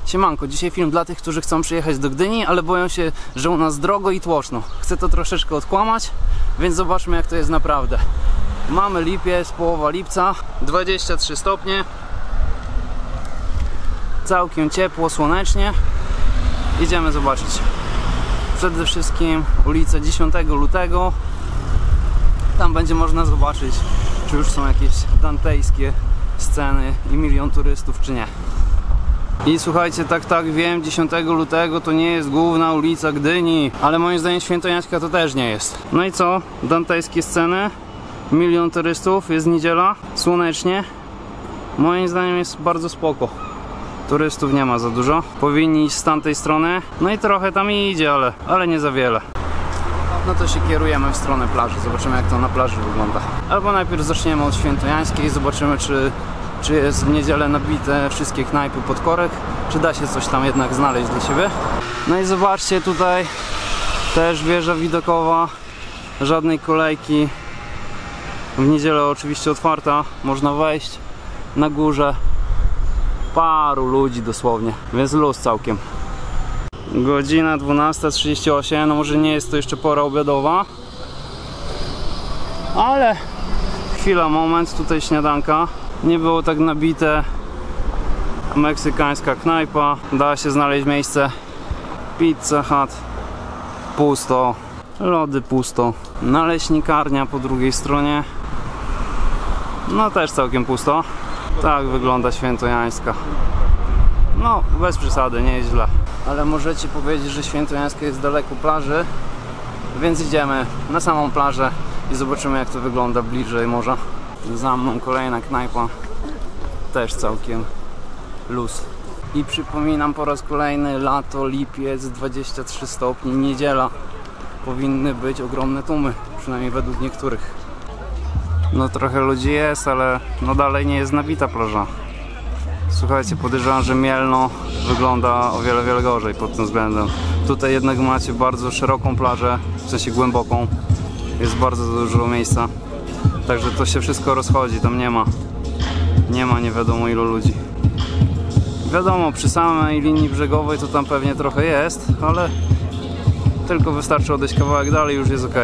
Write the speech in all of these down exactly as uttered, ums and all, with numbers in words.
Siemanko, dzisiaj film dla tych, którzy chcą przyjechać do Gdyni, ale boją się, że u nas drogo i tłoczno. Chcę to troszeczkę odkłamać, więc zobaczmy, jak to jest naprawdę. Mamy lipiec, połowa lipca, dwadzieścia trzy stopnie. Całkiem ciepło, słonecznie. Idziemy zobaczyć. Przede wszystkim ulica dziesiątego lutego. Tam będzie można zobaczyć, czy już są jakieś dantejskie sceny i milion turystów, czy nie. I słuchajcie, tak, tak, wiem, dziesiątego lutego to nie jest główna ulica Gdyni, ale moim zdaniem Świętojańska to też nie jest. No i co? Dantejskie sceny, milion turystów, jest niedziela, słonecznie. Moim zdaniem jest bardzo spoko. Turystów nie ma za dużo. Powinni iść z tamtej strony. No i trochę tam idzie, ale, ale nie za wiele. No to się kierujemy w stronę plaży. Zobaczymy, jak to na plaży wygląda. Albo najpierw zaczniemy od Świętojańskiej. Zobaczymy, czy, czy jest w niedzielę nabite wszystkie knajpy pod korek, czy da się coś tam jednak znaleźć dla siebie. No i zobaczcie, tutaj też wieża widokowa. Żadnej kolejki. W niedzielę oczywiście otwarta. Można wejść na górze. Paru ludzi dosłownie, więc luz całkiem. Godzina dwunasta trzydzieści osiem, no może nie jest to jeszcze pora obiadowa, ale chwila, moment, tutaj śniadanka. Nie było tak nabite. Meksykańska knajpa, da się znaleźć miejsce. Pizza Hut, pusto. Lody pusto. Naleśnikarnia po drugiej stronie, no też całkiem pusto. Tak wygląda Świętojańska. No, bez przesady, nie jest źle. Ale możecie powiedzieć, że Świętojańska jest daleko plaży, więc idziemy na samą plażę i zobaczymy, jak to wygląda bliżej morza. Za mną kolejna knajpa. Też całkiem luz. I przypominam po raz kolejny, lato, lipiec, dwadzieścia trzy stopnie, niedziela. Powinny być ogromne tłumy, przynajmniej według niektórych. No trochę ludzi jest, ale no dalej nie jest nabita plaża. Słuchajcie, podejrzewam, że Mielno wygląda o wiele, wiele gorzej pod tym względem. Tutaj jednak macie bardzo szeroką plażę, w sensie głęboką. Jest bardzo dużo miejsca. Także to się wszystko rozchodzi, tam nie ma. Nie ma nie wiadomo ilu ludzi. Wiadomo, przy samej linii brzegowej to tam pewnie trochę jest, ale tylko wystarczy odejść kawałek dalej, już jest ok.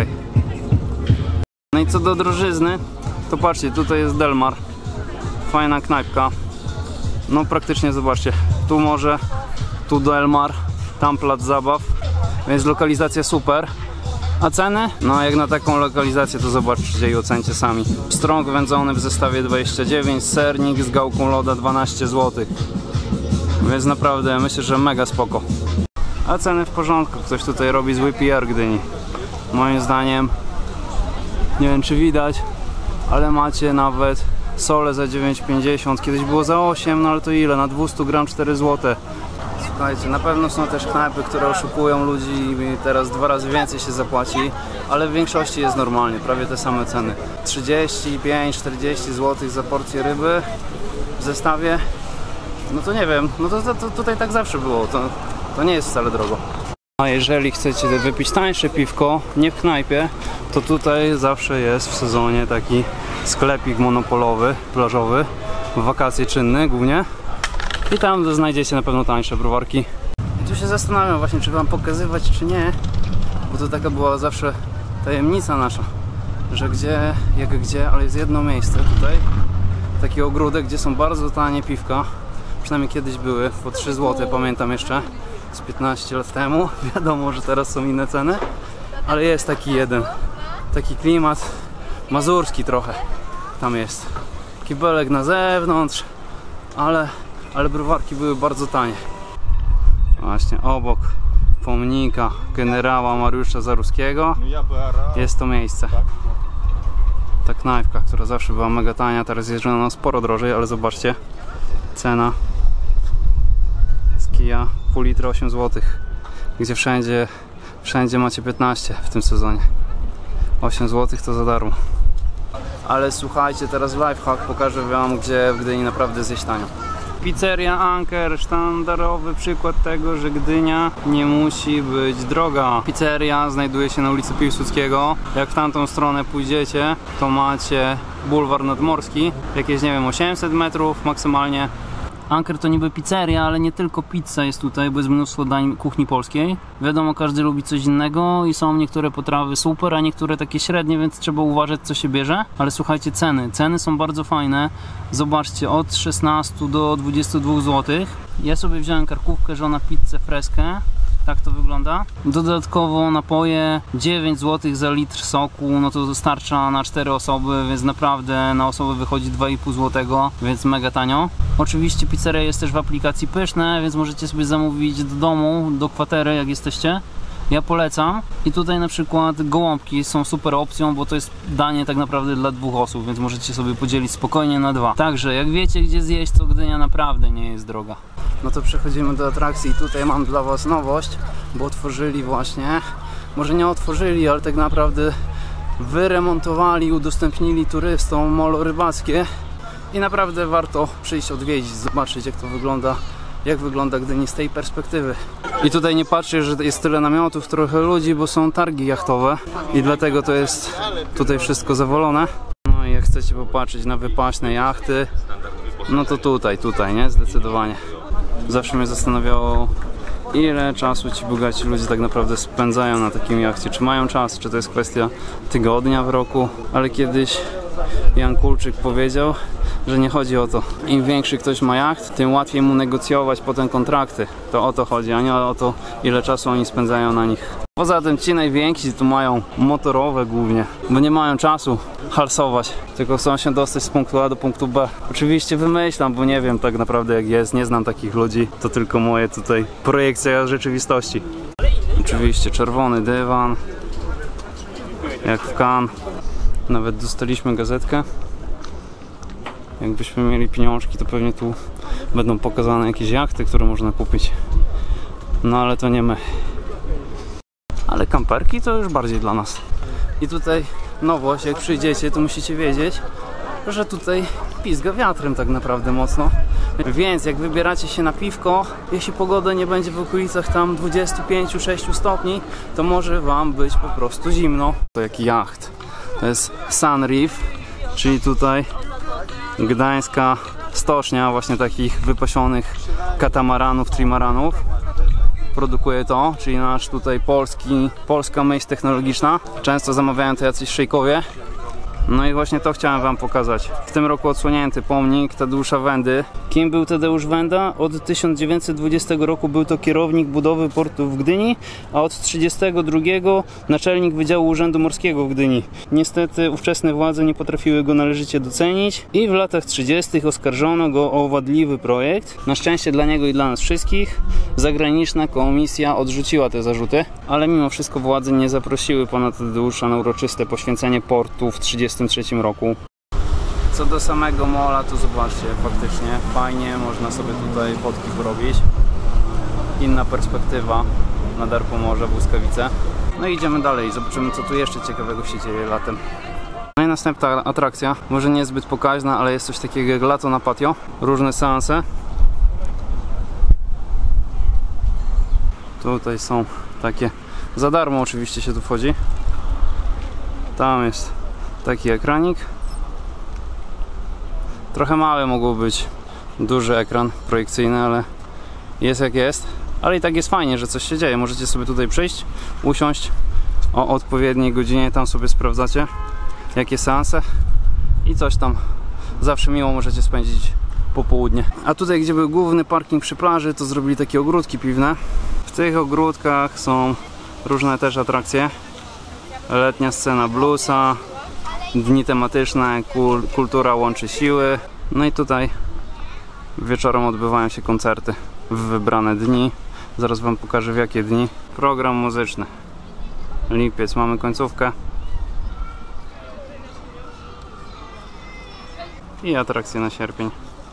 No i co do drożyzny, to patrzcie, tutaj jest Delmar. Fajna knajpka. No praktycznie zobaczcie, tu morze, tu Delmar, tam plac zabaw, więc lokalizacja super. A ceny? No jak na taką lokalizację to zobaczcie i ocencie sami. Strąg wędzony w zestawie dwadzieścia dziewięć, sernik z gałką loda dwanaście złotych. Więc naprawdę myślę, że mega spoko. A ceny w porządku, ktoś tutaj robi zły P R Gdyni. Moim zdaniem, nie wiem czy widać, ale macie nawet sole za dziewięć pięćdziesiąt, kiedyś było za osiem, no ale to ile? Na dwieście gram cztery złote. Słuchajcie, na pewno są też knajpy, które oszukują ludzi i teraz dwa razy więcej się zapłaci, ale w większości jest normalnie, prawie te same ceny. trzydzieści pięć czterdzieści złotych za porcję ryby w zestawie. No to nie wiem, no to, to, to tutaj tak zawsze było, to, to nie jest wcale drogo. A jeżeli chcecie wypić tańsze piwko, nie w knajpie, to tutaj zawsze jest w sezonie taki sklepik monopolowy, plażowy, w wakacje czynne głównie. I tam znajdziecie na pewno tańsze browarki. I tu się zastanawiam właśnie, czy wam pokazywać, czy nie, bo to taka była zawsze tajemnica nasza, że gdzie, jak gdzie, ale jest jedno miejsce tutaj, taki ogródek, gdzie są bardzo tanie piwka, przynajmniej kiedyś były, po trzy złote, pamiętam jeszcze. Z piętnaście lat temu, wiadomo, że teraz są inne ceny, ale jest taki jeden, taki klimat mazurski trochę tam jest. Kibelek na zewnątrz, ale, ale browarki były bardzo tanie. Właśnie obok pomnika generała Mariusza Zaruskiego jest to miejsce. Ta knajpka, która zawsze była mega tania, teraz jest no sporo drożej, ale zobaczcie, cena z kija pół litra osiem złotych, gdzie wszędzie, wszędzie macie piętnaście w tym sezonie. osiem złotych to za darmo. Ale słuchajcie, teraz lifehack, pokażę wam, gdzie w Gdyni naprawdę zjeść tanio. Pizzeria Anker, sztandarowy przykład tego, że Gdynia nie musi być droga. Pizzeria znajduje się na ulicy Piłsudskiego. Jak w tamtą stronę pójdziecie, to macie bulwar nadmorski, jakieś nie wiem osiemset metrów maksymalnie. Anker to niby pizzeria, ale nie tylko pizza jest tutaj, bo jest mnóstwo dań kuchni polskiej. Wiadomo, każdy lubi coś innego i są niektóre potrawy super, a niektóre takie średnie, więc trzeba uważać, co się bierze. Ale słuchajcie, ceny. Ceny są bardzo fajne. Zobaczcie, od szesnastu do dwudziestu dwóch złotych. Ja sobie wziąłem karkówkę, żona pizzę freskę. Tak to wygląda. Dodatkowo napoje dziewięć złotych za litr soku, no to starcza na cztery osoby, więc naprawdę na osobę wychodzi dwa i pół złotego, więc mega tanio. Oczywiście pizzeria jest też w aplikacji Pyszne, więc możecie sobie zamówić do domu, do kwatery, jak jesteście. Ja polecam. I tutaj na przykład gołąbki są super opcją, bo to jest danie tak naprawdę dla dwóch osób, więc możecie sobie podzielić spokojnie na dwa. Także jak wiecie, gdzie zjeść, to Gdynia naprawdę nie jest droga. No to przechodzimy do atrakcji i tutaj mam dla was nowość, bo otworzyli właśnie, może nie otworzyli, ale tak naprawdę wyremontowali i udostępnili turystom molo rybackie i naprawdę warto przyjść odwiedzić, zobaczyć jak to wygląda, jak wygląda Gdynia z tej perspektywy. I tutaj nie patrzcie, że jest tyle namiotów, trochę ludzi, bo są targi jachtowe i dlatego to jest tutaj wszystko zawolone. No i jak chcecie popatrzeć na wypaśne jachty, no to tutaj, tutaj, nie? Zdecydowanie. Zawsze mnie zastanawiało, ile czasu ci bogaci ludzie tak naprawdę spędzają na takim jachcie. Czy mają czas, czy to jest kwestia tygodnia w roku. Ale kiedyś Jan Kulczyk powiedział, że nie chodzi o to. Im większy ktoś ma jacht, tym łatwiej mu negocjować potem kontrakty. To o to chodzi, a nie o to, ile czasu oni spędzają na nich. Poza tym ci najwięksi tu mają motorowe głównie, bo nie mają czasu halsować, tylko chcą się dostać z punktu A do punktu B. Oczywiście wymyślam, bo nie wiem tak naprawdę jak jest, nie znam takich ludzi, to tylko moje tutaj projekcja rzeczywistości. Oczywiście czerwony dywan, jak w Cannes. Nawet dostaliśmy gazetkę. Jakbyśmy mieli pieniążki, to pewnie tu będą pokazane jakieś jachty, które można kupić. No ale to nie my. Ale kamperki to już bardziej dla nas. I tutaj nowość, jak przyjdziecie, to musicie wiedzieć, że tutaj pizga wiatrem tak naprawdę mocno. Więc jak wybieracie się na piwko, jeśli pogoda nie będzie w okolicach tam dwudziestu pięciu sześciu stopni, to może wam być po prostu zimno. To jaki jacht. To jest Sunreef, czyli tutaj gdańska stocznia właśnie takich wypasionych katamaranów, trimaranów. Produkuje to, czyli nasz tutaj polski, polska myśl technologiczna. Często zamawiają to jacyś szejkowie. No i właśnie to chciałem wam pokazać. W tym roku odsłonięty pomnik Tadeusza Wendy. Kim był Tadeusz Wenda? Od tysiąc dziewięćset dwudziestego roku był to kierownik budowy portu w Gdyni, a od trzydziestego drugiego naczelnik Wydziału Urzędu Morskiego w Gdyni. Niestety ówczesne władze nie potrafiły go należycie docenić i w latach trzydziestych oskarżono go o wadliwy projekt. Na szczęście dla niego i dla nas wszystkich zagraniczna komisja odrzuciła te zarzuty, ale mimo wszystko władze nie zaprosiły pana Tadeusza na uroczyste poświęcenie portu w tysiąc dziewięćset trzydziestym trzecim roku. Co do samego mola, to zobaczcie, faktycznie fajnie, można sobie tutaj fotki porobić. Inna perspektywa na dar Pomorza, błyskawice. No i idziemy dalej, zobaczymy co tu jeszcze ciekawego się dzieje latem. No i następna atrakcja, może nie zbyt pokaźna, ale jest coś takiego jak lato na patio. Różne seanse. Tutaj są takie, za darmo oczywiście się tu wchodzi. Tam jest taki ekranik. Trochę mały mógł być duży ekran projekcyjny, ale jest jak jest. Ale i tak jest fajnie, że coś się dzieje. Możecie sobie tutaj przyjść, usiąść o odpowiedniej godzinie, tam sobie sprawdzacie jakie seanse i coś tam zawsze miło możecie spędzić popołudnie. A tutaj, gdzie był główny parking przy plaży, to zrobili takie ogródki piwne. W tych ogródkach są różne też atrakcje. Letnia scena bluesa, dni tematyczne, kul kultura łączy siły. No i tutaj wieczorem odbywają się koncerty w wybrane dni. Zaraz wam pokażę w jakie dni. Program muzyczny. Lipiec, mamy końcówkę. I atrakcje na sierpień.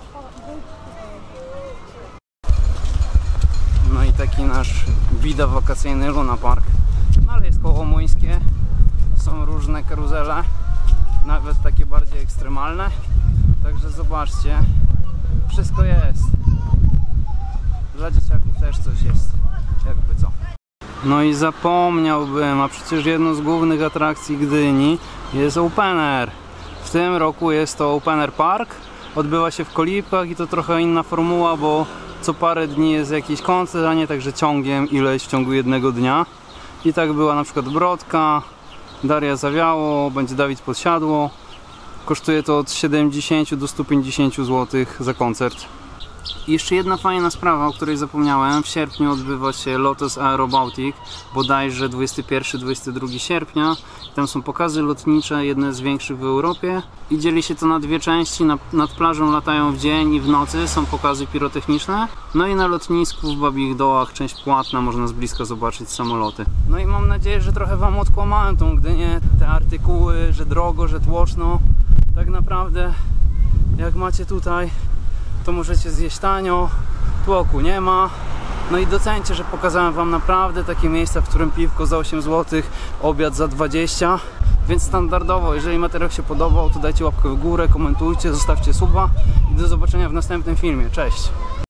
No i taki nasz bida wakacyjny Luna Park. No ale jest koło Młyńskie. Są różne karuzele, nawet takie bardziej ekstremalne. Także zobaczcie, wszystko jest. Dla dzieciaków też coś jest, jakby co. No i zapomniałbym, a przecież jedną z głównych atrakcji Gdyni jest Open Air. W tym roku jest to Open Air Park, odbywa się w Kolipkach i to trochę inna formuła, bo co parę dni jest jakiś koncert, a nie także ciągiem ileś w ciągu jednego dnia. I tak była na przykład Brodka, Daria Zawiało, będzie Dawid Podsiadło. Kosztuje to od siedemdziesięciu do stu pięćdziesięciu złotych za koncert. I jeszcze jedna fajna sprawa, o której zapomniałem. W sierpniu odbywa się Lotos Aero Bałtyk, bodajże dwudziestego pierwszego do dwudziestego drugiego sierpnia. Tam są pokazy lotnicze, jedne z większych w Europie. I dzieli się to na dwie części. Nad plażą latają w dzień i w nocy, są pokazy pirotechniczne. No i na lotnisku w Babich Dołach, część płatna, można z bliska zobaczyć samoloty. No i mam nadzieję, że trochę wam odkłamałem tą Gdynię, te artykuły, że drogo, że tłoczno. Tak naprawdę, jak macie tutaj, to możecie zjeść tanio, tłoku nie ma. No i docencie, że pokazałem wam naprawdę takie miejsca, w którym piwko za osiem złotych, obiad za dwadzieścia. Więc standardowo, jeżeli materiał się podobał, to dajcie łapkę w górę, komentujcie, zostawcie suba i do zobaczenia w następnym filmie. Cześć!